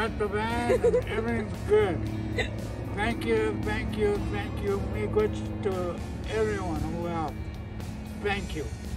got the van and everything's good. Thank you, thank you, thank you. Me good to everyone who helped. Thank you.